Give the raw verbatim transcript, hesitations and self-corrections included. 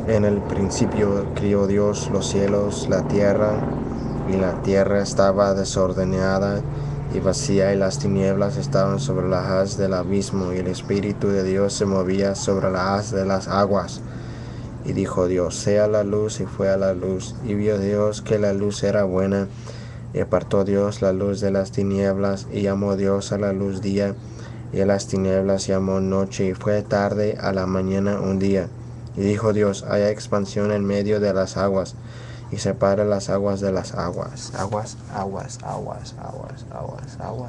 En el principio crió Dios los cielos, la tierra, y la tierra estaba desordenada y vacía, y las tinieblas estaban sobre la haz del abismo, y el Espíritu de Dios se movía sobre la haz de las aguas. Y dijo Dios: sea la luz, y fue a la luz. Y vio Dios que la luz era buena, y apartó Dios la luz de las tinieblas, y llamó Dios a la luz día, y a las tinieblas llamó noche. Y fue tarde a la mañana un día. Y dijo Dios: haya expansión en medio de las aguas, y separa las aguas de las aguas. Aguas, aguas, aguas, aguas, aguas, aguas.